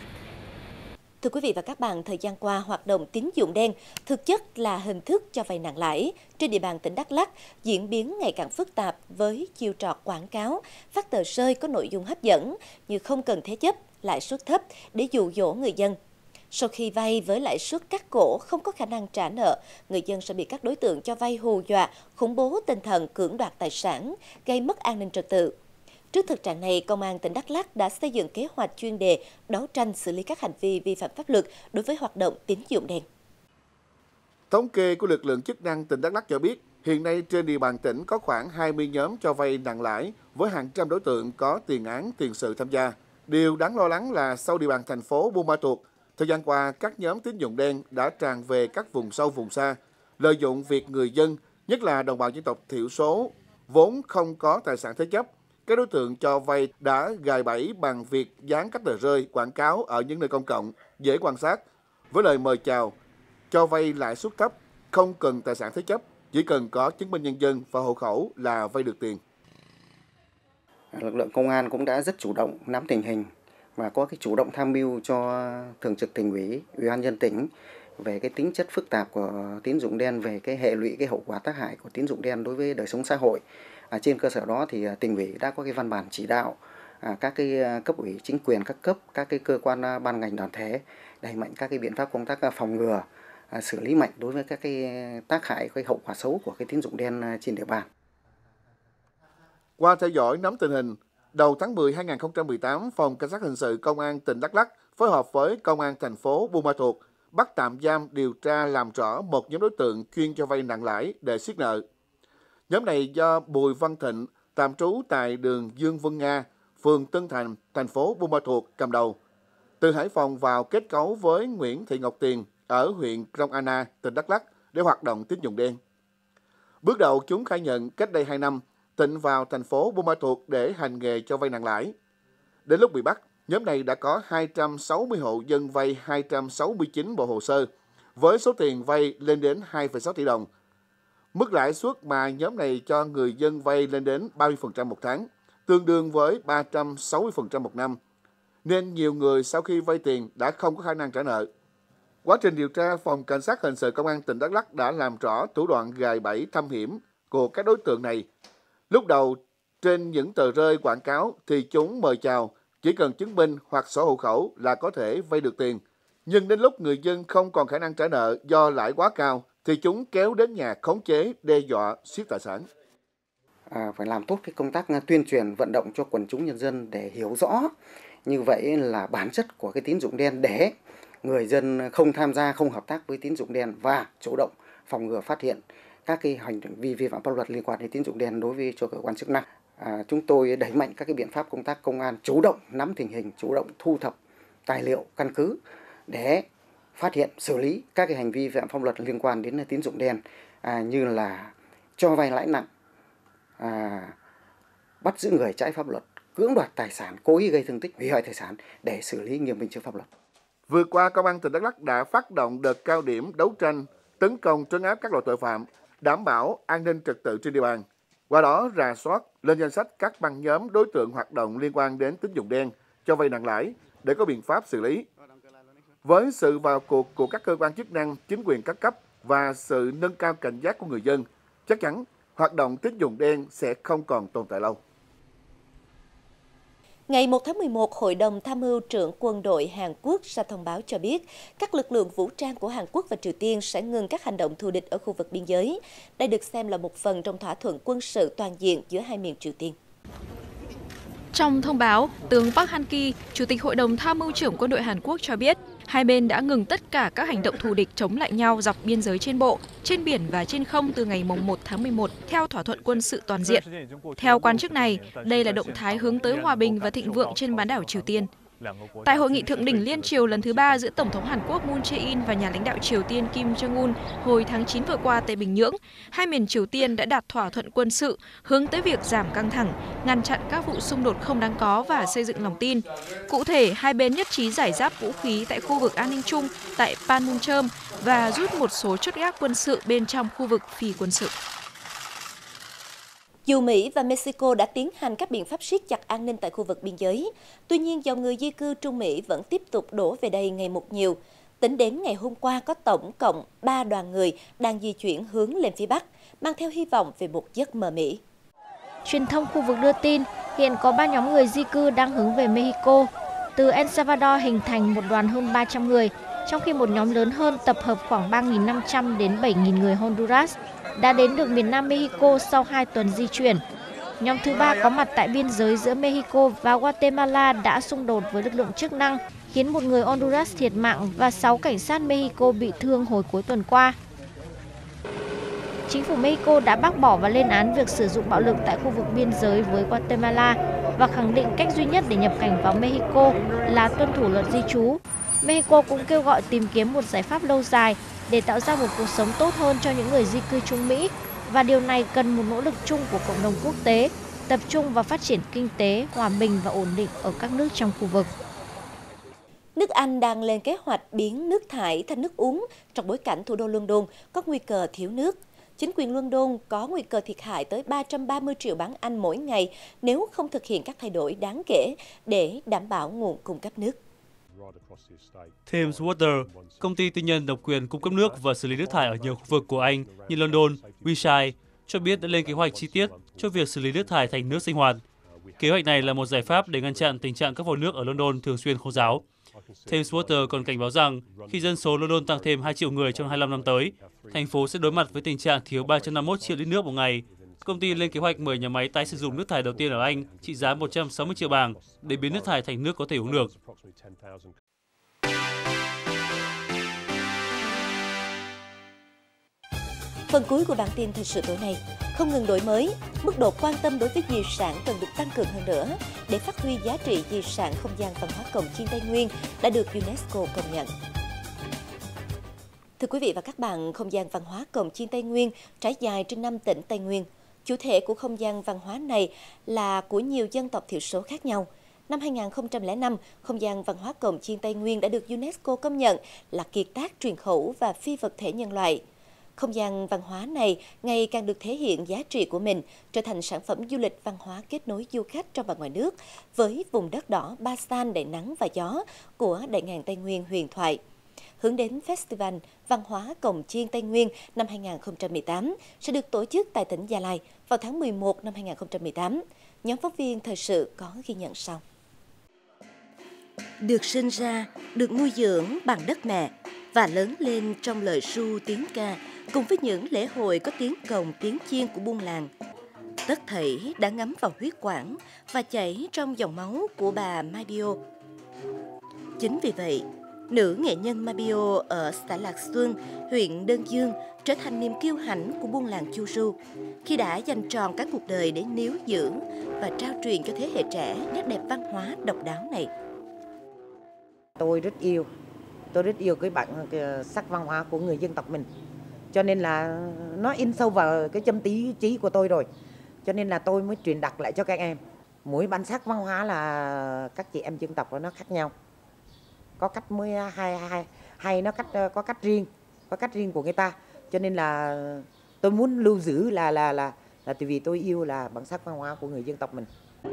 S1: Thưa quý vị và các bạn, thời gian qua, hoạt động tín dụng đen thực chất là hình thức cho vay nặng lãi trên địa bàn tỉnh Đắk Lắk diễn biến ngày càng phức tạp với chiêu trò quảng cáo, phát tờ rơi có nội dung hấp dẫn như không cần thế chấp, lãi suất thấp để dụ dỗ người dân. Sau khi vay với lãi suất cắt cổ không có khả năng trả nợ, người dân sẽ bị các đối tượng cho vay hù dọa, khủng bố tinh thần, cưỡng đoạt tài sản, gây mất an ninh trật tự. Trước thực trạng này, Công an tỉnh Đắk Lắk đã xây dựng kế hoạch chuyên đề đấu tranh xử lý các hành vi vi phạm pháp luật đối với hoạt động tín dụng đen.
S5: Thống kê của lực lượng chức năng tỉnh Đắk Lắk cho biết, hiện nay trên địa bàn tỉnh có khoảng hai mươi nhóm cho vay nặng lãi với hàng trăm đối tượng có tiền án, tiền sự tham gia. Điều đáng lo lắng là sau địa bàn thành phố Buôn Ma Thuột, thời gian qua các nhóm tín dụng đen đã tràn về các vùng sâu vùng xa, lợi dụng việc người dân, nhất là đồng bào dân tộc thiểu số, vốn không có tài sản thế chấp. Các đối tượng cho vay đã gài bẫy bằng việc dán các tờ rơi quảng cáo ở những nơi công cộng, dễ quan sát, với lời mời chào, cho vay lãi suất thấp, không cần tài sản thế chấp, chỉ cần có chứng minh nhân dân và hộ khẩu là vay được tiền.
S17: Lực lượng công an cũng đã rất chủ động nắm tình hình và có cái chủ động tham mưu cho Thường trực Tỉnh ủy, Ủy ban nhân dân tỉnh về cái tính chất phức tạp của tín dụng đen, về cái hệ lụy, cái hậu quả tác hại của tín dụng đen đối với đời sống xã hội. À, trên cơ sở đó thì Tỉnh ủy đã có cái văn bản chỉ đạo à, các cái cấp ủy chính quyền các cấp, các cái cơ quan ban ngành đoàn thể đẩy mạnh các cái biện pháp công tác phòng ngừa, à, xử lý mạnh đối với các cái tác hại, cái hậu quả xấu của cái tín dụng đen trên địa bàn.
S5: Qua theo dõi nắm tình hình, đầu tháng mười năm hai nghìn không trăm mười tám, Phòng Cảnh sát Hình sự Công an tỉnh Đắk Lắk phối hợp với Công an thành phố Buôn Ma Thuột bắt tạm giam điều tra làm rõ một nhóm đối tượng chuyên cho vay nặng lãi để siết nợ. Nhóm này do Bùi Văn Thịnh, tạm trú tại đường Dương Vân Nga, phường Tân Thành, thành phố Buôn Ma Thuột cầm đầu. Từ Hải Phòng vào kết cấu với Nguyễn Thị Ngọc Tiền ở huyện Krông Anna, tỉnh Đắk Lắk để hoạt động tín dụng đen. Bước đầu chúng khai nhận cách đây hai năm, Thịnh vào thành phố Buôn Ma Thuột để hành nghề cho vay nặng lãi. Đến lúc bị bắt, nhóm này đã có hai trăm sáu mươi hộ dân vay hai trăm sáu mươi chín bộ hồ sơ, với số tiền vay lên đến hai phẩy sáu tỷ đồng. Mức lãi suất mà nhóm này cho người dân vay lên đến ba mươi phần trăm một tháng, tương đương với ba trăm sáu mươi phần trăm một năm. Nên nhiều người sau khi vay tiền đã không có khả năng trả nợ. Quá trình điều tra, Phòng Cảnh sát Hình sự Công an tỉnh Đắk Lắk đã làm rõ thủ đoạn gài bẫy thâm hiểm của các đối tượng này. Lúc đầu, trên những tờ rơi quảng cáo thì chúng mời chào, chỉ cần chứng minh hoặc sổ hộ khẩu là có thể vay được tiền. Nhưng đến lúc người dân không còn khả năng trả nợ do lãi quá cao, thì chúng kéo đến nhà khống chế, đe dọa, siết tài sản.
S17: À, phải làm tốt cái công tác tuyên truyền vận động cho quần chúng nhân dân để hiểu rõ như vậy là bản chất của cái tín dụng đen, để người dân không tham gia, không hợp tác với tín dụng đen và chủ động phòng ngừa phát hiện các cái hành vi vi phạm pháp luật liên quan đến tín dụng đen đối với cho cơ quan chức năng. À, chúng tôi đẩy mạnh các cái biện pháp công tác công an, chủ động nắm tình hình, chủ động thu thập tài liệu căn cứ để phát hiện, xử lý các cái hành vi vi phạm pháp luật liên quan đến tín dụng đen, à, như là cho vay lãi nặng, à, bắt giữ người trái pháp luật, cưỡng đoạt tài sản, cố ý gây thương tích, hủy hoại tài sản để xử lý nghiêm minh trước pháp luật.
S5: Vừa qua, Công an tỉnh Đắk Lắk đã phát động đợt cao điểm đấu tranh, tấn công trấn áp các loại tội phạm, đảm bảo an ninh trật tự trên địa bàn. Qua đó rà soát, lên danh sách các băng nhóm đối tượng hoạt động liên quan đến tín dụng đen, cho vay nặng lãi để có biện pháp xử lý. Với sự vào cuộc của các cơ quan chức năng, chính quyền các cấp và sự nâng cao cảnh giác của người dân, chắc chắn hoạt động tín dụng đen sẽ không còn tồn tại lâu.
S1: Ngày một tháng mười một, Hội đồng Tham mưu trưởng quân đội Hàn Quốc ra thông báo cho biết các lực lượng vũ trang của Hàn Quốc và Triều Tiên sẽ ngừng các hành động thù địch ở khu vực biên giới. Đây được xem là một phần trong thỏa thuận quân sự toàn diện giữa hai miền Triều Tiên.
S18: Trong thông báo, tướng Park Han-ki, Chủ tịch Hội đồng Tham mưu trưởng quân đội Hàn Quốc cho biết, hai bên đã ngừng tất cả các hành động thù địch chống lại nhau dọc biên giới trên bộ, trên biển và trên không từ ngày một tháng mười một theo thỏa thuận quân sự toàn diện. Theo quan chức này, đây là động thái hướng tới hòa bình và thịnh vượng trên bán đảo Triều Tiên. Tại hội nghị thượng đỉnh liên triều lần thứ ba giữa Tổng thống Hàn Quốc Moon Jae-in và nhà lãnh đạo Triều Tiên Kim Jong-un hồi tháng chín vừa qua tại Bình Nhưỡng, hai miền Triều Tiên đã đạt thỏa thuận quân sự hướng tới việc giảm căng thẳng, ngăn chặn các vụ xung đột không đáng có và xây dựng lòng tin. Cụ thể, hai bên nhất trí giải giáp vũ khí tại khu vực an ninh chung tại Panmunjom và rút một số chốt gác quân sự bên trong khu vực phi quân sự.
S1: Dù Mỹ và Mexico đã tiến hành các biện pháp siết chặt an ninh tại khu vực biên giới, tuy nhiên dòng người di cư Trung Mỹ vẫn tiếp tục đổ về đây ngày một nhiều. Tính đến ngày hôm qua có tổng cộng ba đoàn người đang di chuyển hướng lên phía Bắc, mang theo hy vọng về một giấc mơ Mỹ.
S19: Truyền thông khu vực đưa tin hiện có ba nhóm người di cư đang hướng về Mexico. Từ El Salvador hình thành một đoàn hơn ba trăm người, trong khi một nhóm lớn hơn tập hợp khoảng ba nghìn năm trăm đến bảy nghìn người Honduras đã đến được miền Nam Mexico sau hai tuần di chuyển. Nhóm thứ ba có mặt tại biên giới giữa Mexico và Guatemala đã xung đột với lực lượng chức năng, khiến một người Honduras thiệt mạng và sáu cảnh sát Mexico bị thương hồi cuối tuần qua. Chính phủ Mexico đã bác bỏ và lên án việc sử dụng bạo lực tại khu vực biên giới với Guatemala và khẳng định cách duy nhất để nhập cảnh vào Mexico là tuân thủ luật di trú. Mexico cũng kêu gọi tìm kiếm một giải pháp lâu dài để tạo ra một cuộc sống tốt hơn cho những người di cư Trung Mỹ, và điều này cần một nỗ lực chung của cộng đồng quốc tế, tập trung vào phát triển kinh tế, hòa bình và ổn định ở các nước trong khu vực.
S1: Nước Anh đang lên kế hoạch biến nước thải thành nước uống trong bối cảnh thủ đô London có nguy cơ thiếu nước. Chính quyền London có nguy cơ thiệt hại tới ba trăm ba mươi triệu bảng Anh mỗi ngày nếu không thực hiện các thay đổi đáng kể để đảm bảo nguồn cung cấp nước.
S20: Thames Water, công ty tư nhân độc quyền cung cấp nước và xử lý nước thải ở nhiều khu vực của Anh như London, Wiltshire, cho biết đã lên kế hoạch chi tiết cho việc xử lý nước thải thành nước sinh hoạt. Kế hoạch này là một giải pháp để ngăn chặn tình trạng các vòi nước ở London thường xuyên khô ráo. Thames Water còn cảnh báo rằng khi dân số London tăng thêm hai triệu người trong hai mươi lăm năm tới, thành phố sẽ đối mặt với tình trạng thiếu ba trăm năm mươi mốt triệu lít nước một ngày. Công ty lên kế hoạch mời nhà máy tái sử dụng nước thải đầu tiên ở Anh trị giá một trăm sáu mươi triệu bảng để biến nước thải thành nước có thể uống được.
S1: Phần cuối của bản tin thời sự tối nay, không ngừng đổi mới, mức độ quan tâm đối với di sản cần được tăng cường hơn nữa để phát huy giá trị di sản không gian văn hóa cồng chiêng Tây Nguyên đã được UNESCO công nhận. Thưa quý vị và các bạn, không gian văn hóa cồng chiêng Tây Nguyên trải dài trên năm tỉnh Tây Nguyên. Chủ thể của không gian văn hóa này là của nhiều dân tộc thiểu số khác nhau. năm hai nghìn không trăm lẻ năm, không gian văn hóa Cồng Chiêng Tây Nguyên đã được UNESCO công nhận là kiệt tác truyền khẩu và phi vật thể nhân loại. Không gian văn hóa này ngày càng được thể hiện giá trị của mình, trở thành sản phẩm du lịch văn hóa kết nối du khách trong và ngoài nước với vùng đất đỏ Ba San đầy nắng và gió của đại ngàn Tây Nguyên huyền thoại. Hướng đến Festival Văn hóa Cồng Chiêng Tây Nguyên năm hai nghìn không trăm mười tám sẽ được tổ chức tại tỉnh Gia Lai vào tháng mười một năm hai nghìn không trăm mười tám. Nhóm phóng viên thời sự có ghi nhận sau. Được sinh ra, được nuôi dưỡng bằng đất mẹ và lớn lên trong lời ru tiếng ca cùng với những lễ hội có tiếng cồng tiếng chiêng của buôn làng. Tất thảy đã ngấm vào huyết quản và chảy trong dòng máu của bà Mabio. Chính vì vậy, nữ nghệ nhân Mabio ở xã Lạc Xuân, huyện Đơn Dương trở thành niềm kiêu hãnh của buôn làng Chu Ru khi đã dành trọn cả cuộc đời để níu giữ và trao truyền cho thế hệ trẻ nét đẹp văn hóa độc đáo này.
S21: Tôi rất yêu, tôi rất yêu cái bản cái sắc văn hóa của người dân tộc mình. Cho nên là nó in sâu vào cái tâm trí trí của tôi rồi. Cho nên là tôi mới truyền đạt lại cho các em. Mỗi bản sắc văn hóa là các chị em dân tộc nó khác nhau. Có cách mới hay hay hay nó cách có cách riêng, có cách riêng của người ta. Cho nên là tôi muốn lưu giữ là là là là tại vì tôi yêu là bản sắc văn hóa của người dân tộc mình.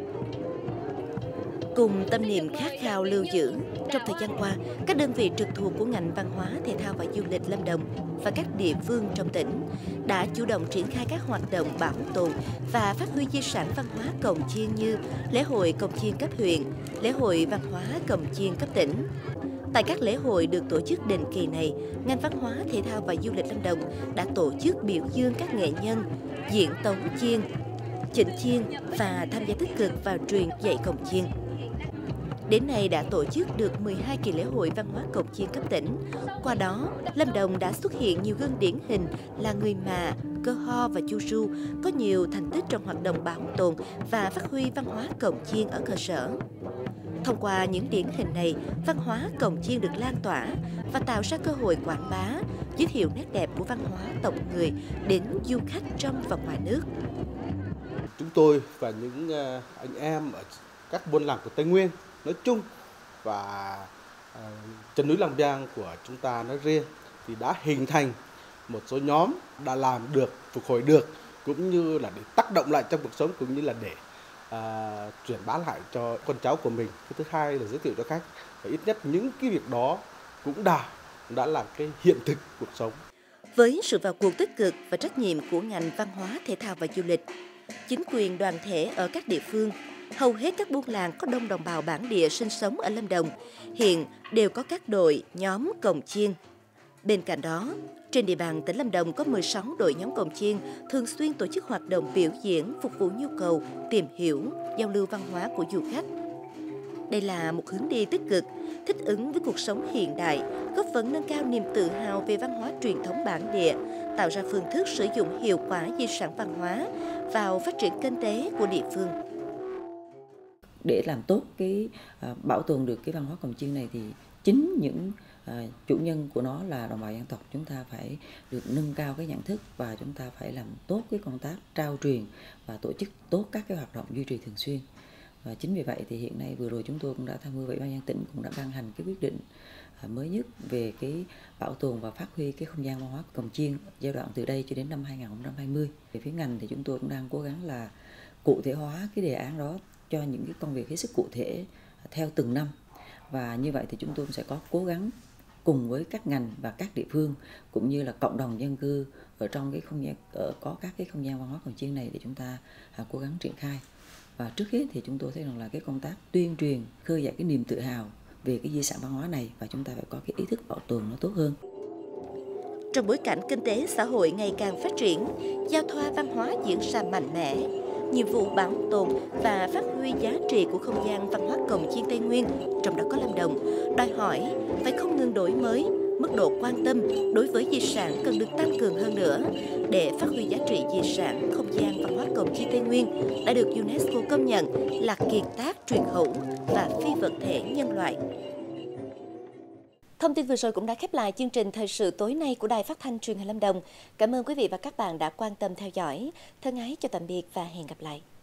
S1: Cùng tâm niệm khát khao lưu giữ, trong thời gian qua, các đơn vị trực thuộc của ngành văn hóa, thể thao và du lịch Lâm Đồng và các địa phương trong tỉnh đã chủ động triển khai các hoạt động bảo tồn và phát huy di sản văn hóa Cồng Chiêng như lễ hội Cồng Chiêng cấp huyện, lễ hội văn hóa Cồng Chiêng cấp tỉnh. Tại các lễ hội được tổ chức định kỳ này, ngành văn hóa, thể thao và du lịch Lâm Đồng đã tổ chức biểu dương các nghệ nhân diễn tấu chiêng, chỉnh chiêng và tham gia tích cực vào truyền dạy Cồng Chiêng. Đến nay đã tổ chức được mười hai kỳ lễ hội văn hóa Cồng Chiêng cấp tỉnh. Qua đó, Lâm Đồng đã xuất hiện nhiều gương điển hình là người Mạ, Cơ Ho và Chu Ru có nhiều thành tích trong hoạt động bảo tồn và phát huy văn hóa Cồng Chiêng ở cơ sở. Thông qua những điển hình này, văn hóa Cồng Chiêng được lan tỏa và tạo ra cơ hội quảng bá, giới thiệu nét đẹp của văn hóa tộc người đến du khách trong và ngoài nước.
S22: Chúng tôi và những anh em ở các buôn làng của Tây Nguyên nói chung và uh, chân núi Làng Biang của chúng ta nói riêng thì đã hình thành một số nhóm đã làm được, phục hồi được cũng như là để tác động lại trong cuộc sống cũng như là để uh, truyền bá lại cho con cháu của mình. Cái thứ hai là giới thiệu cho khách và ít nhất những cái việc đó cũng đã đã là cái hiện thực cuộc sống.
S1: Với sự vào cuộc tích cực và trách nhiệm của ngành văn hóa, thể thao và du lịch, chính quyền đoàn thể ở các địa phương, hầu hết các buôn làng có đông đồng bào bản địa sinh sống ở Lâm Đồng hiện đều có các đội, nhóm Cồng Chiêng. Bên cạnh đó, trên địa bàn tỉnh Lâm Đồng có mười sáu đội nhóm Cồng Chiêng thường xuyên tổ chức hoạt động biểu diễn phục vụ nhu cầu tìm hiểu, giao lưu văn hóa của du khách. Đây là một hướng đi tích cực, thích ứng với cuộc sống hiện đại, góp phần nâng cao niềm tự hào về văn hóa truyền thống bản địa, tạo ra phương thức sử dụng hiệu quả di sản văn hóa vào phát triển kinh tế của địa phương.
S23: Để làm tốt cái uh, bảo tồn được cái văn hóa Cồng Chiêng này thì chính những uh, chủ nhân của nó là đồng bào dân tộc, chúng ta phải được nâng cao cái nhận thức và chúng ta phải làm tốt cái công tác trao truyền và tổ chức tốt các cái hoạt động duy trì thường xuyên. Và chính vì vậy thì hiện nay vừa rồi chúng tôi cũng đã tham mưu với Ủy ban nhân dân tỉnh cũng đã ban hành cái quyết định uh, mới nhất về cái bảo tồn và phát huy cái không gian văn hóa Cồng Chiêng giai đoạn từ đây cho đến năm hai nghìn không trăm hai mươi. Về phía ngành thì chúng tôi cũng đang cố gắng là cụ thể hóa cái đề án đó cho những cái công việc hết sức cụ thể theo từng năm, và như vậy thì chúng tôi sẽ có cố gắng cùng với các ngành và các địa phương cũng như là cộng đồng dân cư ở trong cái không gian ở có các cái không gian văn hóa Cồng Chiêng này để chúng ta à, cố gắng triển khai. Và trước hết thì chúng tôi thấy rằng là cái công tác tuyên truyền khơi dậy cái niềm tự hào về cái di sản văn hóa này và chúng ta phải có cái ý thức bảo tồn nó tốt hơn.
S1: Trong bối cảnh kinh tế xã hội ngày càng phát triển, giao thoa văn hóa diễn ra mạnh mẽ, nhiệm vụ bảo tồn và phát huy giá trị của không gian văn hóa Cồng Chiêng Tây Nguyên, trong đó có Lâm Đồng, đòi hỏi phải không ngừng đổi mới, mức độ quan tâm đối với di sản cần được tăng cường hơn nữa để phát huy giá trị di sản không gian văn hóa Cồng Chiêng Tây Nguyên đã được UNESCO công nhận là kiệt tác truyền khẩu và phi vật thể nhân loại. Thông tin vừa rồi cũng đã khép lại chương trình thời sự tối nay của Đài Phát thanh Truyền hình Lâm Đồng. Cảm ơn quý vị và các bạn đã quan tâm theo dõi. Thân ái chào tạm biệt và hẹn gặp lại.